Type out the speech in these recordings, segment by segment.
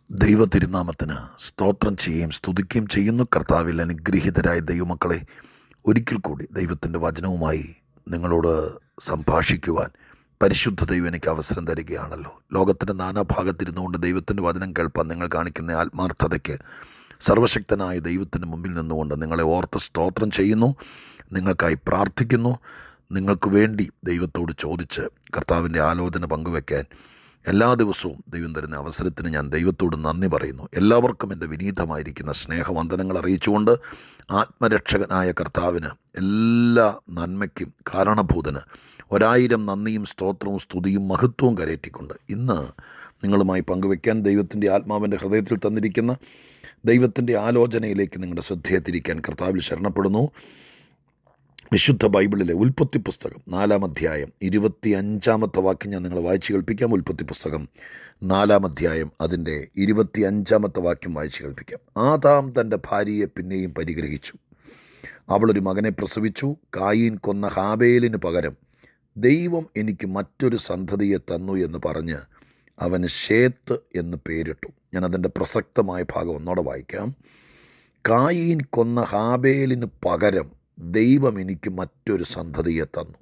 ദൈവ തിരുനാമത്തിന് സ്തോത്രം ചെയ്യുകയും സ്തുതിക്കുകയും ചെയ്യുന്നു. കർത്താവിൽ അനുഗ്രഹീതരായ ദൈവമക്കളെ, ഒരിക്കൽ കൂടി ദൈവത്തിൻ്റെ വചനവുമായി നിങ്ങളോട് സംഭാഷിക്കുവാൻ പരിശുദ്ധ ദൈവം എനിക്ക് അവസരം തരികയാണല്ലോ. ലോകത്തിൻ്റെ നാനാഭാഗത്തിരുന്നുകൊണ്ട് ദൈവത്തിൻ്റെ വചനം കേൾപ്പാൻ നിങ്ങൾ കാണിക്കുന്ന ആത്മാർത്ഥതയ്ക്ക് സർവശക്തനായ ദൈവത്തിൻ്റെ മുമ്പിൽ നിന്നുകൊണ്ട് നിങ്ങളെ ഓർത്ത് സ്തോത്രം ചെയ്യുന്നു. നിങ്ങൾക്കായി പ്രാർത്ഥിക്കുന്നു. നിങ്ങൾക്ക് വേണ്ടി ദൈവത്തോട് ചോദിച്ച് കർത്താവിൻ്റെ ആലോചന പങ്കുവയ്ക്കാൻ എല്ലാ ദിവസവും ദൈവം തരുന്ന അവസരത്തിന് ഞാൻ ദൈവത്തോട് നന്ദി പറയുന്നു. എല്ലാവർക്കും എൻ്റെ വിനീതമായിരിക്കുന്ന സ്നേഹവന്ദനങ്ങൾ അറിയിച്ചുകൊണ്ട് ആത്മരക്ഷകനായ കർത്താവിന് എല്ലാ നന്മയ്ക്കും കാരണഭൂതന് 1000 നന്ദിയും സ്തോത്രവും സ്തുതിയും മഹത്വവും കരയറ്റിക്കൊണ്ട് ഇന്ന് നിങ്ങളുമായി പങ്കുവയ്ക്കാൻ ദൈവത്തിൻ്റെ ആത്മാവിൻ്റെ ഹൃദയത്തിൽ തന്നിരിക്കുന്ന ദൈവത്തിൻ്റെ ആലോചനയിലേക്ക് നിങ്ങളുടെ ശ്രദ്ധയെ തിരിക്കാൻ കർത്താവിൽ ശരണപ്പെടുന്നു. വിശുദ്ധ ബൈബിളിലെ ഉൽപ്പത്തി പുസ്തകം 4-ാം അധ്യായം 25-ാമത്തെ വാക്യം ഞാൻ നിങ്ങളെ വായിച്ച് കേൾപ്പിക്കാം. ഉൽപ്പത്തി പുസ്തകം 4-ാം അധ്യായം അതിൻ്റെ 25-ാമത്തെ വാക്യം വായിച്ച് കേൾപ്പിക്കാം. ആദാം തൻ്റെ ഭാര്യയെ പിന്നെയും പരിഗ്രഹിച്ചു. അവളൊരു മകനെ പ്രസവിച്ചു. കായീൻ കൊന്ന ഹാബേലിന് പകരം ദൈവം എനിക്ക് മറ്റൊരു സന്തതിയെ തന്നു എന്ന് പറഞ്ഞ് അവന് ശേത്ത് എന്ന് പേരിട്ടു. ഞാനതിൻ്റെ പ്രസക്തമായ ഭാഗം ഒന്നോടെ വായിക്കാം. കായീൻ കൊന്ന ഹാബേലിന് പകരം ദൈവം എനിക്ക് മറ്റൊരു സന്തതിയെ തന്നു.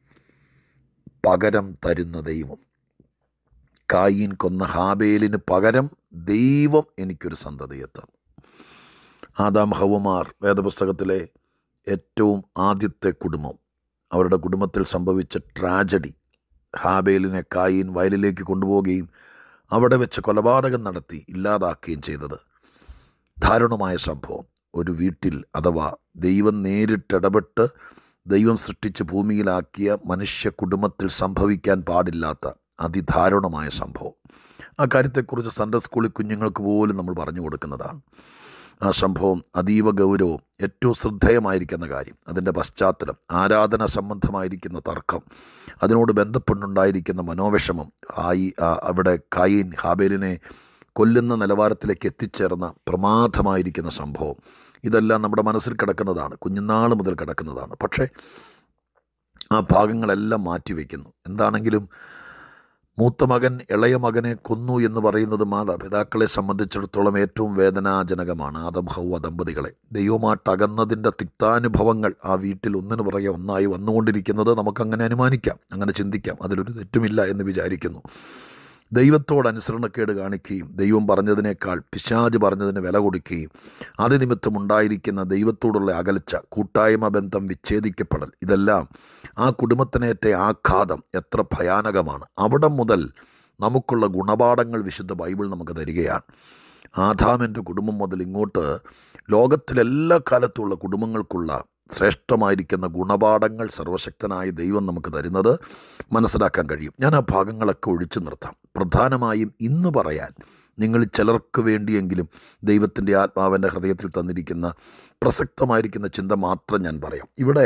പകരം തരുന്ന ദൈവം. കായീൻ കൊന്ന ഹാബേലിന് പകരം ദൈവം എനിക്കൊരു സന്തതിയെ തന്നു. ആദാം ഹവ്വമാർ വേദപുസ്തകത്തിലെ ഏറ്റവും ആദ്യത്തെ കുടുംബം. അവരുടെ കുടുംബത്തിൽ സംഭവിച്ച ട്രാജഡി, ഹാബേലിനെ കായീൻ വയലിലേക്ക് കൊണ്ടുപോവുകയും അവിടെ വെച്ച് കൊലപാതകം നടത്തി ഇല്ലാതാക്കുകയും ചെയ്തത് ദാരുണമായ സംഭവം. ഒരു വീട്ടിൽ അഥവാ ദൈവം നേരിട്ടിടപെട്ട് ദൈവം സൃഷ്ടിച്ച് ഭൂമിയിലാക്കിയ മനുഷ്യ കുടുംബത്തിൽ സംഭവിക്കാൻ പാടില്ലാത്ത അതിദാരുണമായ സംഭവം. ആ കാര്യത്തെക്കുറിച്ച് സൺഡേ സ്കൂളിൽ കുഞ്ഞുങ്ങൾക്ക് പോലും നമ്മൾ പറഞ്ഞു കൊടുക്കുന്നതാണ്. ആ സംഭവം അതീവ ഗൗരവവും ഏറ്റവും ശ്രദ്ധേയമായിരിക്കുന്ന കാര്യം, അതിൻ്റെ പശ്ചാത്തലം, ആരാധന സംബന്ധമായിരിക്കുന്ന തർക്കം, അതിനോട് ബന്ധപ്പെട്ടുണ്ടായിരിക്കുന്ന മനോവിഷമം, അവിടെ കായീൻ ഹാബേലിനെ കൊല്ലുന്ന നിലവാരത്തിലേക്ക് എത്തിച്ചേർന്ന പ്രമാദമായിരിക്കുന്ന സംഭവം, ഇതെല്ലാം നമ്മുടെ മനസ്സിൽ കിടക്കുന്നതാണ്, കുഞ്ഞുനാൾ മുതൽ കിടക്കുന്നതാണ്. പക്ഷേ ആ ഭാഗങ്ങളെല്ലാം മാറ്റിവെക്കുന്നു. എന്താണെങ്കിലും മൂത്ത മകൻ ഇളയ മകനെ കൊന്നു എന്ന് പറയുന്നത് മാതാപിതാക്കളെ സംബന്ധിച്ചിടത്തോളം ഏറ്റവും വേദനാജനകമാണ്. ആദം ഹവ്വ ദമ്പതികളെ ദൈവമായിട്ടകന്നതിൻ്റെ തിക്താനുഭവങ്ങൾ ആ വീട്ടിൽ ഒന്നിനു പുറകെ ഒന്നായി വന്നുകൊണ്ടിരിക്കുന്നത് നമുക്കങ്ങനെ അനുമാനിക്കാം, അങ്ങനെ ചിന്തിക്കാം. അതിലൊരു തെറ്റുമില്ല എന്ന് വിചാരിക്കുന്നു. ദൈവത്തോട് അനുസരണക്കേട് കാണിക്കുകയും ദൈവം പറഞ്ഞതിനേക്കാൾ പിശാച് പറഞ്ഞതിന് വില കൊടുക്കുകയും അത് നിമിത്തമുണ്ടായിരിക്കുന്ന ദൈവത്തോടുള്ള അകൽച്ച, കൂട്ടായ്മ ബന്ധം വിച്ഛേദിക്കപ്പെടൽ, ഇതെല്ലാം ആ കുടുംബത്തിനേറ്റ ആഘാതം എത്ര ഭയാനകമാണ്. അവിടെ മുതൽ നമുക്കുള്ള ഗുണപാഠങ്ങൾ വിശുദ്ധ ബൈബിൾ നമുക്ക് തരികയാണ്. ആദാമിൻ്റെ കുടുംബം മുതൽ ഇങ്ങോട്ട് ലോകത്തിലെല്ലാ കാലത്തുമുള്ള കുടുംബങ്ങൾക്കുള്ള ശ്രേഷ്ഠമായിരിക്കുന്ന ഗുണപാഠങ്ങൾ സർവശക്തനായ ദൈവം നമുക്ക് തരുന്നത് മനസ്സിലാക്കാൻ കഴിയും. ഞാൻ ആ ഭാഗങ്ങളൊക്കെ ഒഴിച്ചു നിർത്താം. പ്രധാനമായും ഇന്ന് പറയാൻ നിങ്ങൾ ചിലർക്ക് വേണ്ടിയെങ്കിലും ദൈവത്തിൻ്റെ ആത്മാവിൻ്റെ ഹൃദയത്തിൽ തന്നിരിക്കുന്ന പ്രസക്തമായിരിക്കുന്ന ചിന്ത മാത്രം ഞാൻ പറയാം. ഇവിടെ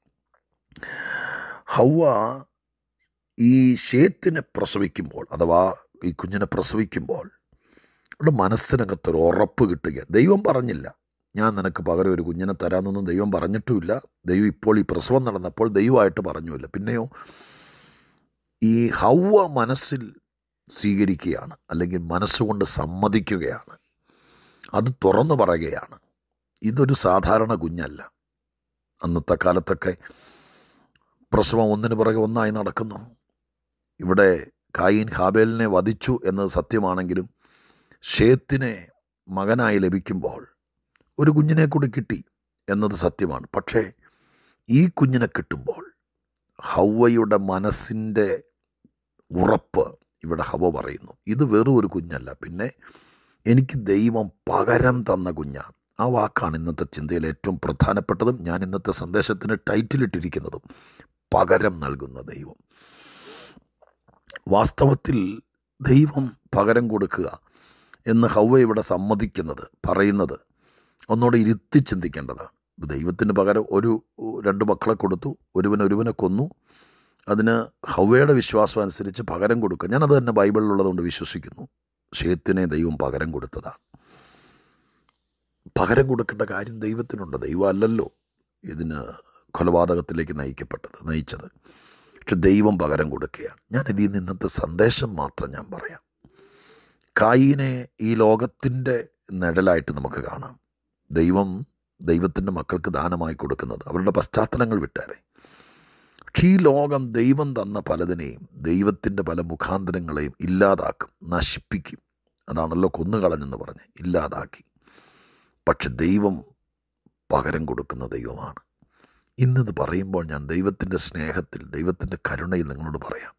ഹവ്വ ഈ ശേത്തിനെ പ്രസവിക്കുമ്പോൾ, അഥവാ ഈ കുഞ്ഞിനെ പ്രസവിക്കുമ്പോൾ അവിടെ മനസ്സിനകത്തൊരു ഉറപ്പ് കിട്ടുകയാണ്. ദൈവം പറഞ്ഞില്ല ഞാൻ നിനക്ക് പകരം ഒരു കുഞ്ഞിനെ തരാമെന്നൊന്നും ദൈവം പറഞ്ഞിട്ടുമില്ല. ദൈവം ഇപ്പോൾ ഈ പ്രസവം നടന്നപ്പോൾ ദൈവമായിട്ട് പറഞ്ഞുമില്ല. പിന്നെയോ ഈ ഹവ്വ മനസ്സിൽ സ്വീകരിക്കുകയാണ്, അല്ലെങ്കിൽ മനസ്സുകൊണ്ട് സമ്മതിക്കുകയാണ്, അത് തുറന്നു പറയുകയാണ്. ഇതൊരു സാധാരണ കുഞ്ഞല്ല. അന്നത്തെ കാലത്തൊക്കെ പ്രസവം ഒന്നിനു പുറകെ ഒന്നായി നടക്കുന്നു. ഇവിടെ കായീൻ ഹാബേലിനെ വധിച്ചു എന്നത് സത്യമാണെങ്കിലും ശേത്തിനെ മകനായി ലഭിക്കുമ്പോൾ ഒരു കുഞ്ഞിനെ കൂടി കിട്ടി എന്നത് സത്യമാണ്. പക്ഷേ ഈ കുഞ്ഞിനെ കിട്ടുമ്പോൾ ഹവ്വയുടെ മനസ്സിൻ്റെ ഉറപ്പ് ഇവിടെ ഹവ്വ പറയുന്നു, ഇത് വെറും ഒരു കുഞ്ഞല്ല, പിന്നെ എനിക്ക് ദൈവം പകരം തന്ന കുഞ്ഞാണ്. ആ വാക്കാണ് ഇന്നത്തെ ചിന്തയിൽ ഏറ്റവും പ്രധാനപ്പെട്ടതും ഞാൻ ഇന്നത്തെ സന്ദേശത്തിന് ടൈറ്റിലിട്ടിരിക്കുന്നതും, പകരം നൽകുന്ന ദൈവം. വാസ്തവത്തിൽ ദൈവം പകരം കൊടുക്കുക എന്ന് ഹവ്വ ഇവിടെ സമ്മതിക്കുന്നത്, പറയുന്നത് ഒന്നുകൂടെ ഇരുത്തി ചിന്തിക്കേണ്ടതാണ്. ദൈവത്തിന് പകരം 2 മക്കളെ കൊടുത്തു, ഒരുവനെ കൊന്നു. അതിന് ഹവ്വയുടെ വിശ്വാസം അനുസരിച്ച് പകരം കൊടുക്കുക. ഞാനത് തന്നെ ബൈബിളിലുള്ളതുകൊണ്ട് വിശ്വസിക്കുന്നു. ശേത്തിനെ ദൈവം പകരം കൊടുത്തതാണ്. പകരം കൊടുക്കേണ്ട കാര്യം ദൈവത്തിനുണ്ട്. ദൈവം അല്ലല്ലോ ഇതിന് കൊലപാതകത്തിലേക്ക് നയിച്ചത്. പക്ഷെ ദൈവം പകരം കൊടുക്കുകയാണ്. ഞാനിതിൽ നിന്ന് ഇന്നത്തെ സന്ദേശം മാത്രം ഞാൻ പറയാം. കായീനെ ഈ ലോകത്തിൻ്റെ നിഴലായിട്ട് നമുക്ക് കാണാം. ദൈവത്തിൻ്റെ മക്കൾക്ക് ദാനമായി കൊടുക്കുന്നത് അവരുടെ പശ്ചാത്തലങ്ങൾ വിട്ടേരെ. പക്ഷേ ഈ ലോകം ദൈവം തന്ന പലതിനെയും, ദൈവത്തിൻ്റെ പല മുഖാന്തരങ്ങളെയും ഇല്ലാതാക്കും, നശിപ്പിക്കും. അതാണല്ലോ കൊന്നുകളഞ്ഞെന്ന് പറഞ്ഞ് ഇല്ലാതാക്കി. പക്ഷെ ദൈവം പകരം കൊടുക്കുന്ന ദൈവമാണ്. ഇന്നിത് പറയുമ്പോൾ ഞാൻ ദൈവത്തിൻ്റെ സ്നേഹത്തിൽ, ദൈവത്തിൻ്റെ കരുണയിൽ നിങ്ങളോട് പറയാം.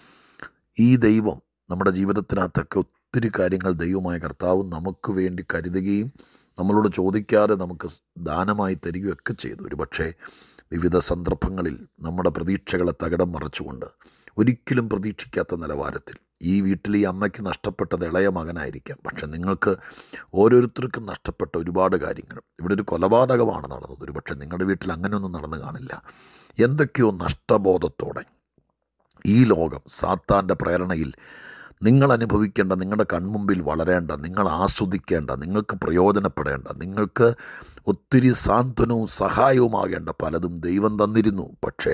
ഈ ദൈവം നമ്മുടെ ജീവിതത്തിനകത്തൊക്കെ ഒത്തിരി കാര്യങ്ങൾ ദൈവമായ കർത്താവ് നമുക്ക് വേണ്ടി കരുതുകയും നമ്മളോട് ചോദിക്കാതെ നമുക്ക് ദാനമായി തരികയൊക്കെ ചെയ്തു. ഒരു പക്ഷേ വിവിധ സന്ദർഭങ്ങളിൽ നമ്മുടെ പ്രതീക്ഷകളെ തകിടം മറിച്ചുകൊണ്ട് ഒരിക്കലും പ്രതീക്ഷിക്കാത്ത നിലവാരത്തിൽ ഈ വീട്ടിൽ ഈ അമ്മയ്ക്ക് നഷ്ടപ്പെട്ടത് ഇളയ മകനായിരിക്കാം. പക്ഷെ നിങ്ങൾക്ക് ഓരോരുത്തർക്കും നഷ്ടപ്പെട്ട ഒരുപാട് കാര്യങ്ങൾ. ഇവിടെ ഒരു കൊലപാതകമാണ് നടന്നത്. ഒരു പക്ഷേ നിങ്ങളുടെ വീട്ടിൽ അങ്ങനെയൊന്നും നടന്നു കാണില്ല. എന്തൊക്കെയോ നഷ്ടബോധത്തോടെ ഈ ലോകം സാത്താൻ്റെ പ്രേരണയിൽ നിങ്ങൾ അനുഭവിക്കേണ്ട, നിങ്ങളുടെ കൺമുമ്പിൽ വളരേണ്ട, നിങ്ങൾ ആസ്വദിക്കേണ്ട, നിങ്ങൾക്ക് പ്രയോജനപ്പെടേണ്ട, നിങ്ങൾക്ക് ഒത്തിരി സാന്ത്വനവും സഹായവുമാകേണ്ട പലതും ദൈവം തന്നിരുന്നു. പക്ഷേ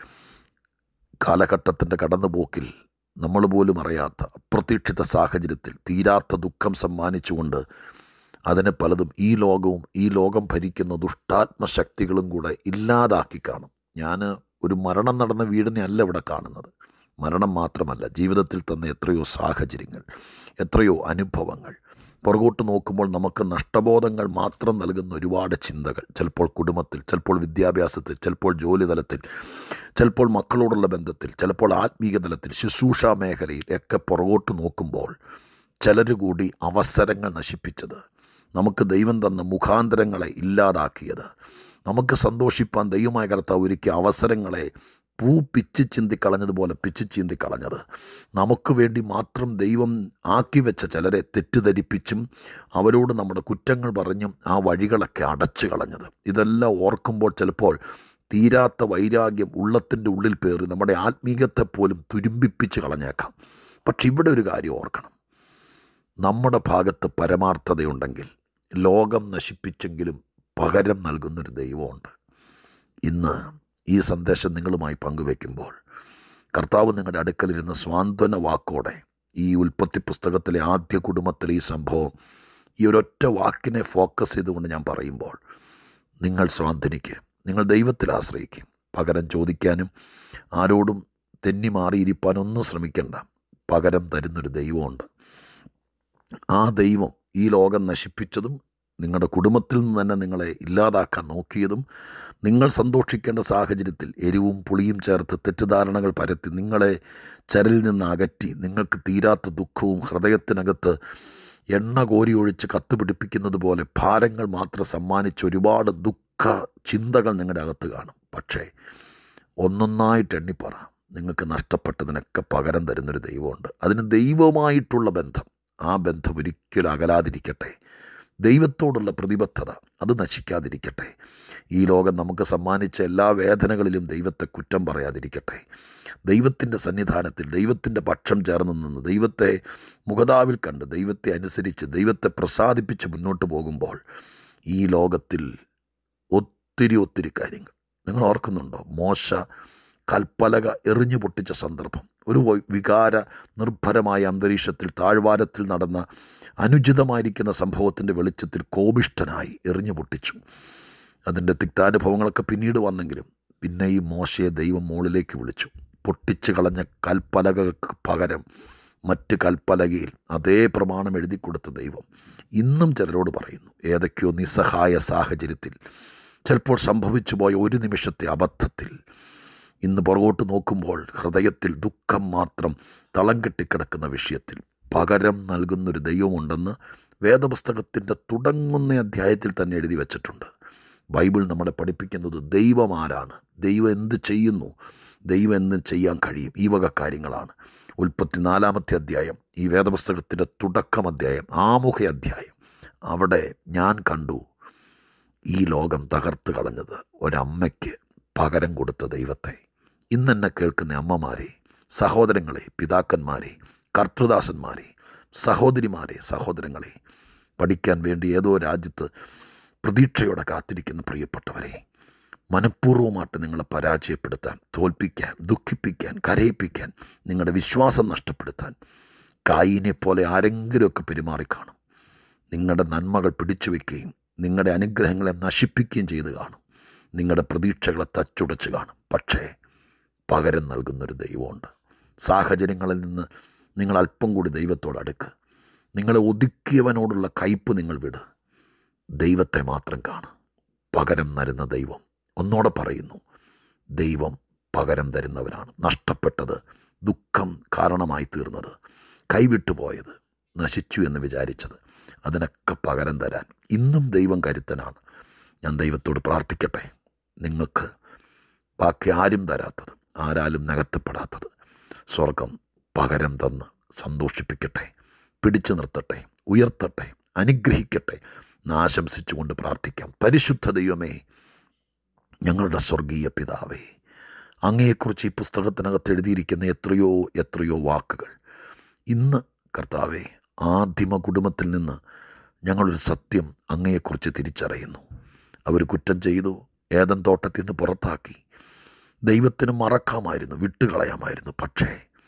കാലഘട്ടത്തിൻ്റെ കടന്നുപോക്കിൽ നമ്മൾ പോലും അറിയാത്ത അപ്രതീക്ഷിത സാഹചര്യത്തിൽ തീരാത്ത ദുഃഖം സമ്മാനിച്ചുകൊണ്ട് അതിനെ പലതും ഈ ലോകവും ഈ ലോകം ഭരിക്കുന്ന ദുഷ്ടാത്മശക്തികളും കൂടെ ഇല്ലാതാക്കി കാണും. ഞാൻ ഒരു മരണം നടന്ന വീടിനെ അല്ല ഇവിടെ കാണുന്നത്. മരണം മാത്രമല്ല, ജീവിതത്തിൽ തന്ന എത്രയോ സാഹചര്യങ്ങൾ, എത്രയോ അനുഭവങ്ങൾ, പുറകോട്ട് നോക്കുമ്പോൾ നമുക്ക് നഷ്ടബോധങ്ങൾ മാത്രം നൽകുന്ന ഒരുപാട് ചിന്തകൾ, ചിലപ്പോൾ കുടുംബത്തിൽ, ചിലപ്പോൾ വിദ്യാഭ്യാസത്തിൽ, ചിലപ്പോൾ ജോലി തലത്തിൽ, ചിലപ്പോൾ മക്കളോടുള്ള ബന്ധത്തിൽ, ചിലപ്പോൾ ആത്മീയ തലത്തിൽ, ശുശ്രൂഷ മേഖലയിൽ ഒക്കെ പുറകോട്ട് നോക്കുമ്പോൾ ചിലർ കൂടി അവസരങ്ങൾ നശിപ്പിച്ചത്, നമുക്ക് ദൈവം തന്ന മുഖാന്തരങ്ങളെ ഇല്ലാതാക്കിയത്, നമുക്ക് സന്തോഷിപ്പാൻ ദൈവമായ കർത്താവ് ഒരുക്കിയ അവസരങ്ങളെ പിച്ച് ചിന്തിക്കളഞ്ഞതുപോലെ പിച്ച് ചിന്തിക്കളഞ്ഞത്, നമുക്ക് വേണ്ടി മാത്രം ദൈവം ആക്കി വെച്ച ചിലരെ തെറ്റിദ്ധരിപ്പിച്ചും അവരോട് നമ്മുടെ കുറ്റങ്ങൾ പറഞ്ഞും ആ വഴികളൊക്കെ അടച്ചു കളഞ്ഞത്, ഇതെല്ലാം ഓർക്കുമ്പോൾ ചിലപ്പോൾ തീരാത്ത വൈരാഗ്യം ഉള്ളത്തിൻ്റെ ഉള്ളിൽ പേറി നമ്മുടെ ആത്മീയത്തെ പോലും തുരുമ്പിപ്പിച്ച് കളഞ്ഞേക്കാം. പക്ഷെ ഇവിടെ ഒരു കാര്യം ഓർക്കണം, നമ്മുടെ ഭാഗത്ത് പരമാർത്ഥതയുണ്ടെങ്കിൽ ലോകം നശിപ്പിച്ചെങ്കിലും പകരം നൽകുന്നൊരു ദൈവമുണ്ട്. ഇന്ന് ഈ സന്ദേശം നിങ്ങളുമായി പങ്കുവയ്ക്കുമ്പോൾ കർത്താവ് നിങ്ങളുടെ അടുക്കലിരുന്ന് സ്വാന്തന വാക്കോടെ ഈ ഉൽപ്പത്തി പുസ്തകത്തിലെ ആദ്യ കുടുംബത്തിലെ ഈ സംഭവം ഈ ഒരൊറ്റ വാക്കിനെ ഫോക്കസ് ചെയ്തുകൊണ്ട് ഞാൻ പറയുമ്പോൾ നിങ്ങൾ സ്വാന്തനിക്ക്, നിങ്ങൾ ദൈവത്തിൽ ആശ്രയിക്കും. പകരം ചോദിക്കാനും ആരോടും തെന്നി മാറിയിരിക്കാനൊന്നും ശ്രമിക്കേണ്ട. പകരം തരുന്നൊരു ദൈവമുണ്ട്. ആ ദൈവം ഈ ലോകം നശിപ്പിച്ചതും നിങ്ങളുടെ കുടുംബത്തിൽ നിന്ന് തന്നെ നിങ്ങളെ ഇല്ലാതാക്കാൻ നോക്കിയതും, നിങ്ങൾ സന്തോഷിക്കേണ്ട സാഹചര്യത്തിൽ എരിവും പുളിയും ചേർത്ത് തെറ്റിദ്ധാരണകൾ പരത്തി നിങ്ങളെ ചരലിൽ നിന്ന് അകറ്റി നിങ്ങൾക്ക് തീരാത്ത ദുഃഖവും ഹൃദയത്തിനകത്ത് എണ്ണ കോരി ഒഴിച്ച് കത്തുപിടിപ്പിക്കുന്നത് പോലെ ഭാരങ്ങൾ മാത്രം സമ്മാനിച്ച ഒരുപാട് ദുഃഖ ചിന്തകൾ നിങ്ങളുടെ അകത്ത് കാണും. പക്ഷേ ഒന്നൊന്നായിട്ട് എണ്ണിപ്പറ, നിങ്ങൾക്ക് നഷ്ടപ്പെട്ടതിനൊക്കെ പകരം തരുന്നൊരു ദൈവമുണ്ട്. അതിന് ദൈവമായിട്ടുള്ള ബന്ധം, ആ ബന്ധം ഒരിക്കലും അകലാതിരിക്കട്ടെ. ദൈവത്തോടുള്ള പ്രതിബദ്ധത അത് നശിക്കാതിരിക്കട്ടെ. ഈ ലോകം നമുക്ക് സമ്മാനിച്ച എല്ലാ വേദനകളിലും ദൈവത്തെ കുറ്റം പറയാതിരിക്കട്ടെ. ദൈവത്തിൻ്റെ സന്നിധാനത്തിൽ ദൈവത്തിൻ്റെ പക്ഷം ചേർന്ന് നിന്ന് ദൈവത്തെ മുഖതാവിൽ കണ്ട് ദൈവത്തെ അനുസരിച്ച് ദൈവത്തെ പ്രസാദിപ്പിച്ച് മുന്നോട്ട് പോകുമ്പോൾ ഈ ലോകത്തിൽ ഒത്തിരി കാര്യങ്ങൾ നിങ്ങൾ ഓർക്കുന്നുണ്ടോ? മോശ കൽപ്പലക എറിഞ്ഞു പൊട്ടിച്ച സന്ദർഭം, ഒരു വികാര നിർഭരമായ അന്തരീക്ഷത്തിൽ താഴ്വാരത്തിൽ നടന്ന അനുചിതമായിരിക്കുന്ന സംഭവത്തിൻ്റെ വെളിച്ചത്തിൽ കോപിഷ്ഠനായി എറിഞ്ഞു പൊട്ടിച്ചു. അതിൻ്റെ തിക്താനുഭവങ്ങളൊക്കെ പിന്നീട് വന്നെങ്കിലും പിന്നെയും മോശയെ ദൈവം മുകളിലേക്ക് വിളിച്ചു. പൊട്ടിച്ചു കളഞ്ഞ കൽപ്പലകൾക്ക് പകരം മറ്റ് കൽപ്പലകയിൽ അതേ പ്രമാണം എഴുതി കൊടുത്ത ദൈവം ഇന്നും ചിലരോട് പറയുന്നു. ഏതൊക്കെയോ നിസ്സഹായ സാഹചര്യത്തിൽ, ചിലപ്പോൾ സംഭവിച്ചു പോയ ഒരു നിമിഷത്തെ അബദ്ധത്തിൽ ഇന്ന് പുറകോട്ട് നോക്കുമ്പോൾ ഹൃദയത്തിൽ ദുഃഖം മാത്രം തളം കെട്ടിക്കിടക്കുന്ന വിഷയത്തിൽ പകരം നൽകുന്നൊരു ദൈവമുണ്ടെന്ന് വേദപുസ്തകത്തിൻ്റെ തുടങ്ങുന്ന അധ്യായത്തിൽ തന്നെ എഴുതി വച്ചിട്ടുണ്ട്. ബൈബിൾ നമ്മളെ പഠിപ്പിക്കുന്നത് ദൈവം ആരാണ്, ദൈവം എന്ത് ചെയ്യുന്നു, ദൈവം എന്ത് ചെയ്യാൻ കഴിയും, ഈ വക കാര്യങ്ങളാണ്. 34 അധ്യായം, ഈ വേദപുസ്തകത്തിൻ്റെ തുടക്കം അധ്യായം, ആമുഖ അധ്യായം. അവിടെ ഞാൻ കണ്ടു ഈ ലോകം തകർത്ത് കളഞ്ഞത് ഒരമ്മയ്ക്ക് പകരം കൊടുത്ത ദൈവത്തെ. ഇന്നെന്നെ കേൾക്കുന്ന അമ്മമാരെ, സഹോദരങ്ങളെ, പിതാക്കന്മാരെ, കർത്തൃദാസന്മാരെ, സഹോദരിമാരെ, സഹോദരങ്ങളെ, പഠിക്കാൻ വേണ്ടി ഏതോ രാജ്യത്ത് പ്രതീക്ഷയോടെ കാത്തിരിക്കുന്ന പ്രിയപ്പെട്ടവരെ, മനഃപൂർവ്വമായിട്ട് നിങ്ങളെ പരാജയപ്പെടുത്താൻ, തോൽപ്പിക്കാൻ, ദുഃഖിപ്പിക്കാൻ, കരയിപ്പിക്കാൻ, നിങ്ങളുടെ വിശ്വാസം നഷ്ടപ്പെടുത്താൻ കായീനെ പോലെ ആരെങ്കിലുമൊക്കെ പെരുമാറിക്കാണും. നിങ്ങളുടെ നന്മകൾ പിടിച്ചു വയ്ക്കുകയും നിങ്ങളുടെ അനുഗ്രഹങ്ങളെ നശിപ്പിക്കുകയും ചെയ്ത് കാണും. നിങ്ങളുടെ പ്രതീക്ഷകളെ തച്ചുടച്ച് കാണും. പക്ഷേ പകരം നൽകുന്നൊരു ദൈവമുണ്ട്. സാഹചര്യങ്ങളിൽ നിന്ന് നിങ്ങൾ അല്പം കൂടി ദൈവത്തോട് അടുക്ക്. നിങ്ങളെ ഒതുക്കിയവനോടുള്ള കയ്പ് നിങ്ങൾ വിട്. ദൈവത്തെ മാത്രം കാണുക. പകരം തരുന്ന ദൈവം. ഒന്നോടെ പറയുന്നു, ദൈവം പകരം തരുന്നവരാണ്. നഷ്ടപ്പെട്ടത്, ദുഃഖം കാരണമായി തീർന്നത്, കൈവിട്ടു പോയത്, നശിച്ചു എന്ന് വിചാരിച്ചത്, അതിനൊക്കെ പകരം തരാൻ ഇന്നും ദൈവം കരുത്തനാണ്. ഞാൻ ദൈവത്തോട് പ്രാർത്ഥിക്കട്ടെ, നിങ്ങൾക്ക് ബാക്കി ആരും തരാത്തത്, ആരാലും നികത്തപ്പെടാത്തത് സ്വർഗം പകരം തന്ന് സന്തോഷിപ്പിക്കട്ടെ, പിടിച്ചു നിർത്തട്ടെ, ഉയർത്തട്ടെ, അനുഗ്രഹിക്കട്ടെ എന്ന് ആശംസിച്ചുകൊണ്ട് പ്രാർത്ഥിക്കാം. പരിശുദ്ധ ദൈവമേ, ഞങ്ങളുടെ സ്വർഗീയ പിതാവേ, അങ്ങയെക്കുറിച്ച് ഈ പുസ്തകത്തിനകത്ത് എഴുതിയിരിക്കുന്ന എത്രയോ എത്രയോ വാക്കുകൾ ഇന്ന് കർത്താവേ, ആദിമ കുടുംബത്തിൽ നിന്ന് ഞങ്ങളൊരു സത്യം അങ്ങയെക്കുറിച്ച് തിരിച്ചറിയുന്നു. അവർ കുറ്റം ചെയ്തു, ഏദൻ തോട്ടത്തിൽ നിന്ന് പുറത്താക്കി. ദൈവത്തിന് മറക്കാമായിരുന്നു, വിട്ടുകളയാമായിരുന്നു. പക്ഷേ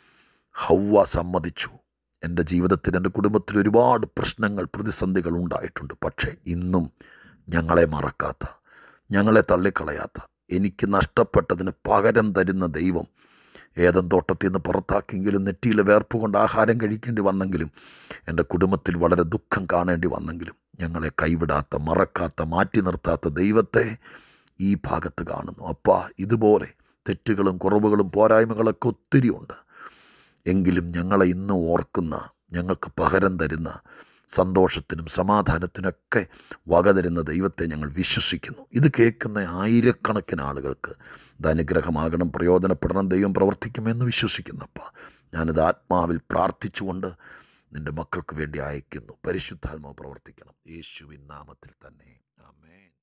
ഹവ്വ സമ്മതിച്ചു. എൻ്റെ ജീവിതത്തിൽ, എൻ്റെ കുടുംബത്തിൽ ഒരുപാട് പ്രശ്നങ്ങൾ, പ്രതിസന്ധികൾ ഉണ്ടായിട്ടുണ്ട്. പക്ഷേ ഇന്നും ഞങ്ങളെ മറക്കാത്ത, ഞങ്ങളെ തള്ളിക്കളയാത്ത, എനിക്ക് നഷ്ടപ്പെട്ടതിന് പകരം തരുന്ന ദൈവം ഏദൻ തോട്ടത്തിൽ നിന്ന് പുറത്താക്കിയെങ്കിലും, നെറ്റിയിലെ വേർപ്പ് കൊണ്ട് ആഹാരം കഴിക്കേണ്ടി വന്നെങ്കിലും, എൻ്റെ കുടുംബത്തിൽ വളരെ ദുഃഖം കാണേണ്ടി വന്നെങ്കിലും, ഞങ്ങളെ കൈവിടാത്ത, മറക്കാത്ത, മാറ്റി നിർത്താത്ത ദൈവത്തെ ഈ ഭാഗത്ത് കാണുന്നു. അപ്പാ, ഇതുപോലെ തെറ്റുകളും കുറവുകളും പോരായ്മകളൊക്കെ ഒത്തിരി ഉണ്ട്. എങ്കിലും ഞങ്ങളെ ഇന്ന് ഓർക്കുന്ന, ഞങ്ങൾക്ക് പകരം തരുന്ന, സന്തോഷത്തിനും സമാധാനത്തിനൊക്കെ വക തരുന്ന ദൈവത്തെ ഞങ്ങൾ വിശ്വസിക്കുന്നു. ഇത് കേൾക്കുന്ന ആയിരക്കണക്കിന് ആളുകൾക്ക് ഇത് അനുഗ്രഹമാകണം, പ്രയോജനപ്പെടണം, ദൈവം പ്രവർത്തിക്കുമെന്ന് വിശ്വസിക്കുന്നപ്പ ഞാനിത് ആത്മാവിൽ പ്രാർത്ഥിച്ചുകൊണ്ട് നിൻ്റെ മക്കൾക്ക് വേണ്ടി അയക്കുന്നു. പരിശുദ്ധാത്മാവ് പ്രവർത്തിക്കണം, യേശുവിൻ നാമത്തിൽ തന്നെ. ആമേൻ.